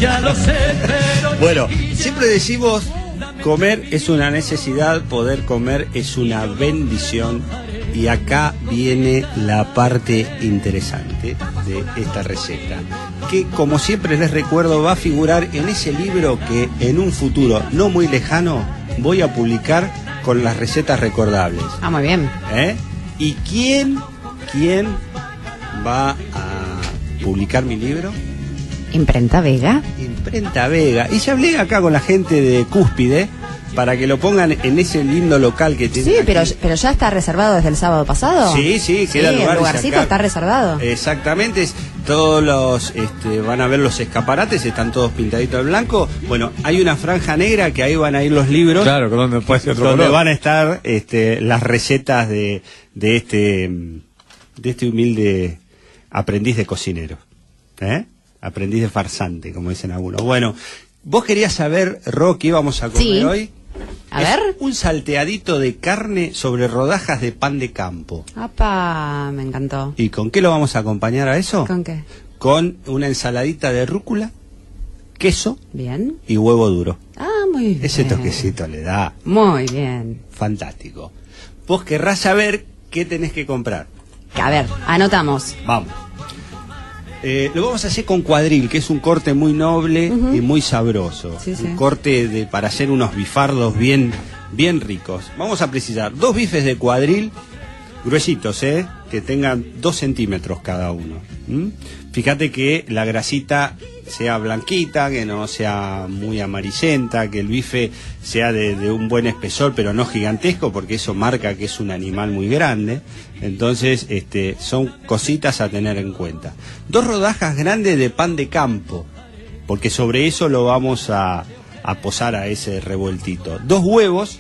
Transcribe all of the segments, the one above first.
Ya lo sé, pero... Bueno, siempre decimos, comer es una necesidad, poder comer es una bendición. Y acá viene la parte interesante de esta receta, que como siempre les recuerdo va a figurar en ese libro que en un futuro no muy lejano voy a publicar con las recetas recordables. Ah, muy bien. ¿Y quién va a publicar mi libro? Imprenta Vega. Imprenta Vega. Y ya hablé acá con la gente de Cúspide para que lo pongan en ese lindo local que tiene. Sí, aquí. pero ya está reservado desde el sábado pasado. Sí, queda el lugar, lugarcito está reservado. Exactamente, todos los van a ver los escaparates, están todos pintaditos de blanco. Bueno, hay una franja negra que ahí van a ir los libros. Claro, con donde puede ser otro donde color. van a estar las recetas de este humilde aprendiz de cocinero. Aprendiz de farsante, como dicen algunos. Bueno, vos querías saber, Ro, qué íbamos a comer hoy. A ver. Un salteadito de carne sobre rodajas de pan de campo. ¡Apa! Me encantó. ¿Y con qué lo vamos a acompañar a eso? ¿Con qué? Con una ensaladita de rúcula, queso Bien. y huevo duro. Ah, muy bien. Ese toquecito le da. Muy bien. Fantástico. Vos querrás saber qué tenés que comprar. A ver, anotamos. Vamos. Lo vamos a hacer con cuadril, que es un corte muy noble y muy sabroso. Sí, sí. Un corte para hacer unos bifardos bien ricos. Vamos a precisar 2 bifes de cuadril, gruesitos, que tengan 2 centímetros cada uno. Fíjate que la grasita sea blanquita, que no sea muy amarillenta, que el bife sea de un buen espesor, pero no gigantesco, porque eso marca que es un animal muy grande. Entonces, son cositas a tener en cuenta. 2 rodajas grandes de pan de campo, porque sobre eso lo vamos a posar a ese revueltito. 2 huevos,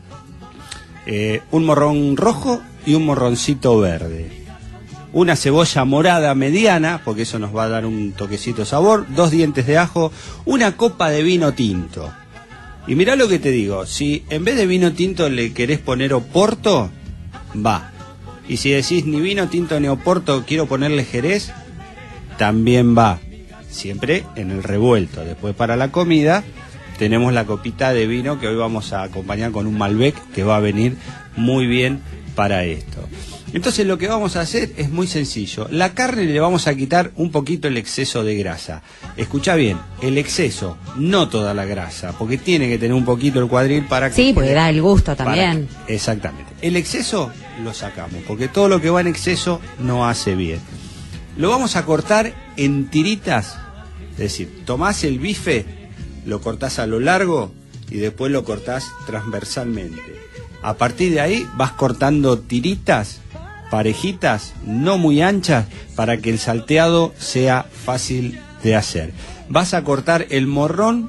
un morrón rojo y un morroncito verde. Una cebolla morada mediana, porque eso nos va a dar un toquecito de sabor, 2 dientes de ajo, una copa de vino tinto. Y mirá lo que te digo, si en vez de vino tinto le querés poner oporto, va. Y si decís ni vino tinto ni oporto, quiero ponerle jerez, también va. Siempre en el revuelto. Después para la comida tenemos la copita de vino que hoy vamos a acompañar con un Malbec que va a venir muy bien para esto. Entonces lo que vamos a hacer es muy sencillo. La carne le vamos a quitar un poquito el exceso de grasa. Escucha bien, el exceso, no toda la grasa, porque tiene que tener un poquito el cuadril para que... Sí, porque da el gusto también. Exactamente. El exceso lo sacamos, porque todo lo que va en exceso no hace bien. Lo vamos a cortar en tiritas, es decir, tomás el bife, lo cortás a lo largo y después lo cortás transversalmente. A partir de ahí vas cortando tiritas parejitas, no muy anchas, para que el salteado sea fácil de hacer. Vas a cortar el morrón,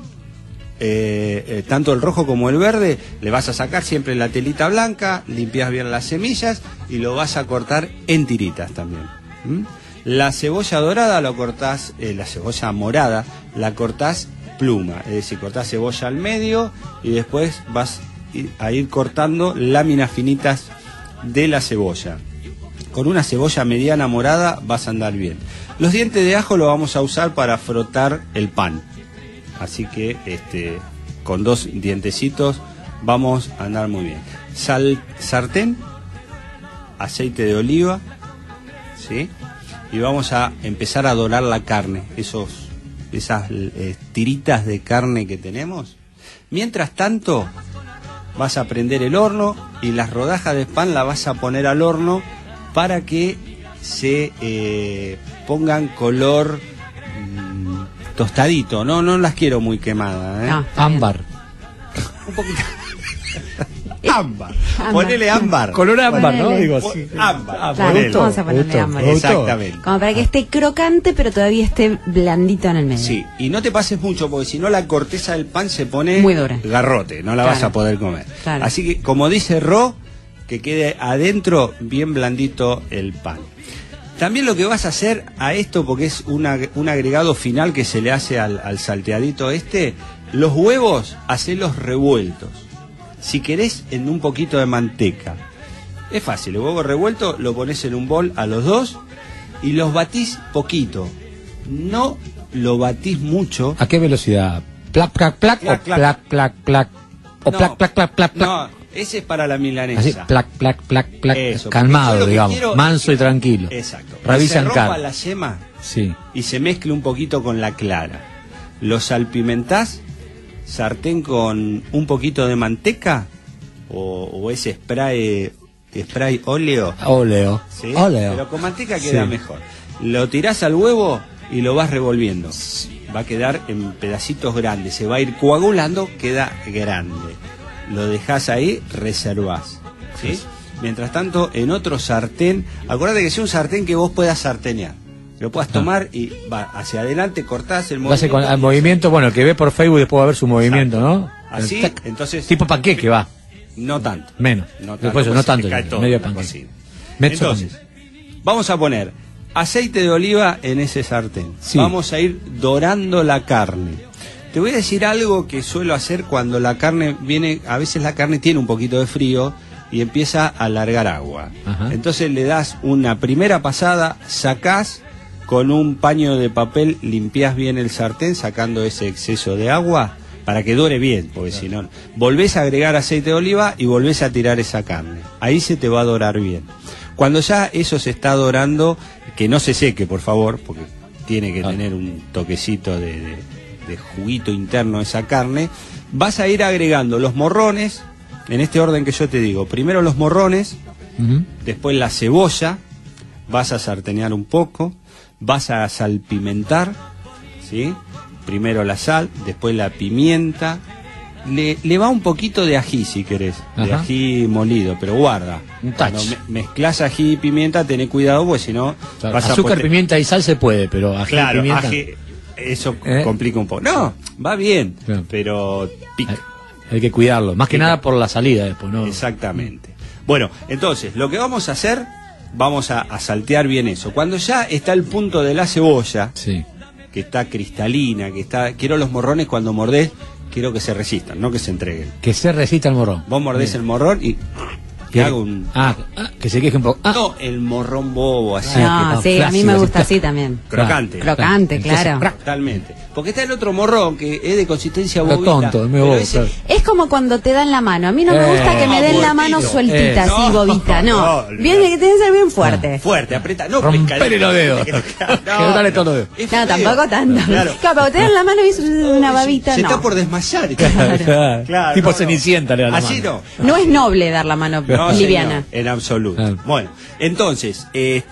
tanto el rojo como el verde, le vas a sacar siempre la telita blanca, limpias bien las semillas y lo vas a cortar en tiritas también. La cebolla dorada lo cortás, la cebolla morada la cortás pluma, es decir, cortás cebolla al medio y después vas a ir cortando láminas finitas de la cebolla. Con una cebolla mediana morada vas a andar bien. Los dientes de ajo lo vamos a usar para frotar el pan. Así que con 2 dientecitos vamos a andar muy bien. Sartén, aceite de oliva, ¿sí? Y vamos a empezar a dorar la carne, esas tiritas de carne que tenemos. Mientras tanto, vas a prender el horno y las rodajas de pan las vas a poner al horno para que se pongan color tostadito. No las quiero muy quemadas. Ámbar. Un poquito. Ámbar. Ponele ámbar. Color ámbar, ¿no? Ponele. Digo así. Ámbar. Claro, Ponele. vamos a ponerle ámbar. Exactamente. Como para que esté crocante, pero todavía esté blandito en el medio. Sí, y no te pases mucho, porque si no la corteza del pan se pone muy dura. Garrote, no la vas a poder comer. Claro. Así que, como dice Ro, que quede adentro bien blandito el pan. También lo que vas a hacer a esto, porque es un agregado final que se le hace al salteadito los huevos, hacelos revueltos. Si querés, en un poquito de manteca. Es fácil, el huevo revuelto lo pones en un bol a los 2 y los batís poquito. No lo batís mucho. ¿A qué velocidad? ¿Plac, plac, plac? Clac, ¿O clac. plac, plac, plac? ¿O No, plac, plac, plac, plac, plac? No, ese es para la milanesa. Así, plac, plac, plac, plac. Eso, porque yo Calmado, lo que digamos. quiero Manso es y tranquilo. Exacto. Revisan Que se rompa cara. la yema Sí. y se mezcle un poquito con la clara. Lo salpimentás, sartén con un poquito de manteca o ese spray óleo. Óleo. ¿Sí? Óleo. Pero con manteca queda Sí. mejor. Lo tirás al huevo y lo vas revolviendo. Va a quedar en pedacitos grandes, se va a ir coagulando, queda grande. Lo dejás ahí, reservás. ¿Sí? Mientras tanto, en otro sartén, acuérdate que sea un sartén que vos puedas sartenear. Lo puedas tomar y va hacia adelante, cortás el Lo hace movimiento. con el movimiento, bueno, el que ve por Facebook después va a ver su movimiento, ¿no? Así, Tac. entonces... Tipo panqueque va. No tanto. Menos. No Después tanto, no pues tanto, se te cae todo medio en la panqueque. cocina. Mezzo Entonces, vamos a poner aceite de oliva en ese sartén. Sí. Vamos a ir dorando la carne. Te voy a decir algo que suelo hacer cuando la carne viene, a veces la carne tiene un poquito de frío y empieza a largar agua. Ajá. Entonces le das una primera pasada, sacás con un paño de papel, limpiás bien el sartén sacando ese exceso de agua para que dore bien, porque si no, volvés a agregar aceite de oliva y volvés a tirar esa carne. Ahí se te va a dorar bien. Cuando ya eso se está dorando, que no se seque, por favor, porque tiene que tener un toquecito de juguito interno esa carne, vas a ir agregando los morrones, en este orden que yo te digo. Primero los morrones, Ujú. después la cebolla, vas a sartenear un poco, vas a salpimentar, ¿sí? Primero la sal, después la pimienta, le va un poquito de ají si querés, de Ajá. ají molido, pero guarda. Un touch. Cuando mezclás ají y pimienta, tené cuidado, porque si no Claro, vas a azúcar, pote- pimienta y sal se puede, pero ají, Claro, pimienta... ají, eso ¿Eh? complica un poco. No, va bien, Claro. pero pica. Hay que cuidarlo, más que Pica. nada por la salida después, ¿no? Exactamente. Bueno, entonces, lo que vamos a hacer, vamos a saltear bien eso. Cuando ya está el punto de la cebolla, Sí. que está cristalina, que está... Quiero los morrones cuando mordés, quiero que se resistan, no que se entreguen. Que se resista el morrón. Vos mordés el morrón y... Que Que hago un... que se queje un poco. No, el morrón bobo, así. Ah, No, que sí, a mí flácido, me así, gusta plac. así también. Crocante. Crocante, Entonces, claro. crac. Totalmente. Porque está el otro morrón que es de consistencia Pero bobita. tonto, es medio pero bobo, ese- claro. Es como cuando te dan la mano. A mí no me gusta que me den la mano fuertito. sueltita, así, No, bobita. No. no, Viene que tiene que ser bien fuerte. Fuerte, aprieta. No, Romperle pescadito. los dedos. Que no dale todos los dedos. es No, feo. tampoco tanto. Claro. Claro, cuando te dan la mano y es una babita, Se no. está por desmayar. Claro. Tipo Cenicienta le da la Así mano. no. No es noble dar la mano No, liviana. señor, en absoluto. Claro. Bueno, entonces,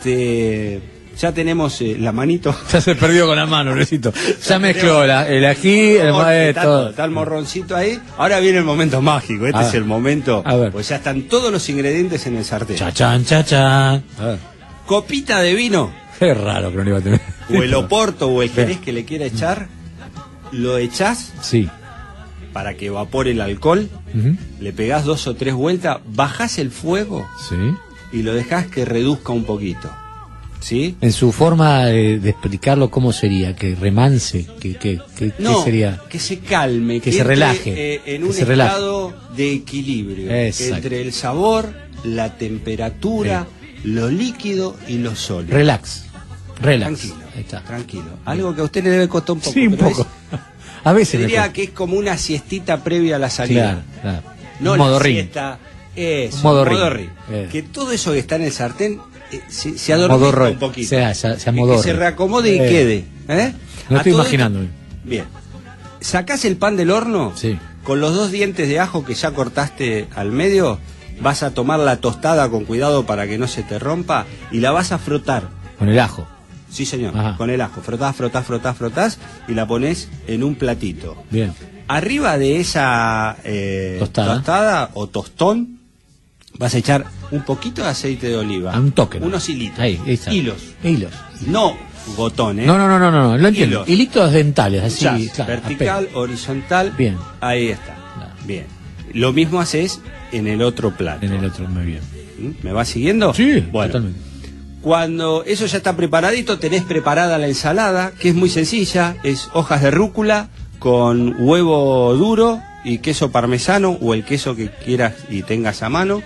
ya tenemos la manito. Ya se perdió con la mano, Luisito. Ya mezcló el ají, el Está todo, todo. está el morroncito ahí. Ahora viene el momento mágico. Este A es ver. el momento. A ver. Pues ya están todos los ingredientes en el sartén. Chachán, chachán. A ver. Copita de vino, Qué raro que no le iba a tener. o el oporto, o el jerez que le quiera echar, lo echás Sí. para que evapore el alcohol. Ujú. Le pegás 2 o 3 vueltas, bajás el fuego Sí. y lo dejás que reduzca un poquito. ¿Sí? En su forma de explicarlo, ¿cómo sería? Que remance, ¿qué No, sería? que se calme, Que se entre, relaje, en que un se relaje. estado de equilibrio Exacto. entre el sabor, la temperatura, lo líquido y lo sólido. Relax. Relax. Tranquilo, Ahí está. tranquilo. Algo que a usted le debe costar un poco. Sí, un pero poco. es- A veces se me diría cuesta. que es como una siestita previa a la salida. Claro. No Un la modo ring. siesta, eso, Un modo ring. ring. Eh. Que todo eso que está en el sartén se adormita Modo ring. un poquito. Se Y que amodorre. se reacomode y quede. ¿eh? No A estoy todo imaginando. esto- bien. Sacás el pan del horno, Sí. con los 2 dientes de ajo que ya cortaste al medio, vas a tomar la tostada con cuidado para que no se te rompa y la vas a frotar. Con el ajo. Sí, señor, Ajá. con el ajo. Frotás y la pones en un platito. Bien. Arriba de esa tostada o tostón, vas a echar un poquito de aceite de oliva. A un toque, ¿no? Unos hilitos. Ahí está. Hilos. Hilos. No botones. No, lo entiendo. Hilos. Hilitos dentales, así, Jazz, claro. vertical, horizontal. Bien. Ahí está. Claro. Bien. Lo mismo haces en el otro plato. En el otro, muy bien. ¿Me va siguiendo? Sí, Bueno. totalmente. Cuando eso ya está preparadito, tenés preparada la ensalada, que es muy sencilla, es hojas de rúcula con huevo duro y queso parmesano o el queso que quieras y tengas a mano.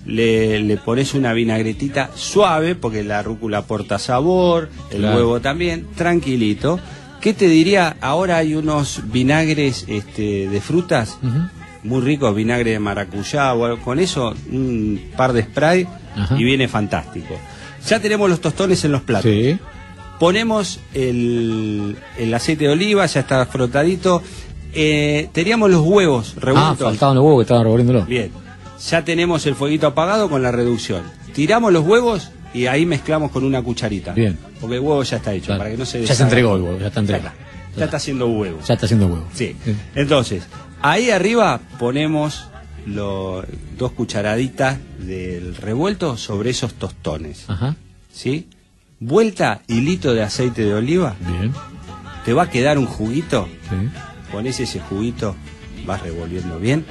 Le pones una vinagretita suave, porque la rúcula aporta sabor, el Claro. huevo también, tranquilito. ¿Qué te diría? Ahora hay unos vinagres de frutas muy ricos, vinagre de maracuyá, o algo. Con eso un par de spray y viene fantástico. Ya tenemos los tostones en los platos. Sí. Ponemos el aceite de oliva, ya está frotadito. Teníamos los huevos revueltos. Faltaban los huevos que estaban revolviéndolo. Bien, ya tenemos el fueguito apagado con la reducción. Tiramos los huevos y ahí mezclamos con una cucharita. Bien. Porque el huevo ya está hecho, Claro. para que no se Ya se entregó el huevo, ya está entregado. Ya está haciendo huevo. Ya está haciendo huevo. Sí. Entonces, ahí arriba ponemos 2 cucharaditas del revuelto sobre esos tostones. Ajá. ¿Sí? Vuelta hilito de aceite de oliva. Bien. Te va a quedar un juguito. Sí. Pones ese juguito, vas revolviendo bien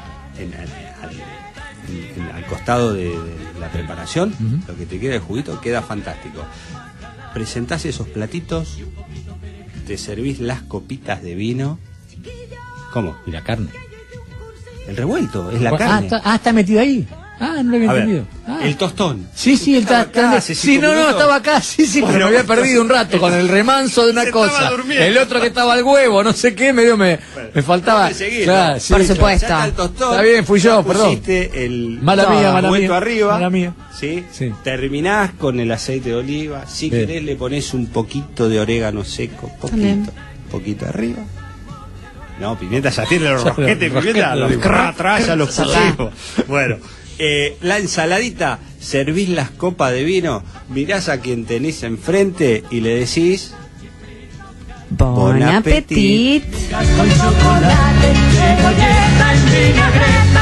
al costado de la preparación. Lo que te queda de juguito queda fantástico. Presentás esos platitos, te servís las copitas de vino. ¿Cómo? Y la carne. El revuelto, es la carne. Está metido ahí. No lo había A ver, entendido. el tostón. Sí, el Estaba acá hace sí, 5 no, minutos. estaba acá, sí, Bueno, pero me había perdido un rato con el remanso de una Se estaba cosa. durmiendo. El otro que estaba al huevo, no sé qué, me faltaba. Déjame seguir, Claro, ¿no? sí, Por supuesto. Ya está el tostón. Está bien, fui yo, ya perdón. pusiste el Mala mía, mala revuelto mía. arriba. Mala mía. ¿Sí? Sí. Terminás con el aceite de oliva. Si Bien. querés le pones un poquito de orégano seco, También. poquito arriba. No, pimienta ya tiene los Ya, rosquetes, los pimienta, los rosquetes, atrás ya los pusimos. Bueno, la ensaladita, servís las copas de vino, mirás a quien tenés enfrente y le decís... Bon appetit. Con chocolate, cebolleta en vinagre.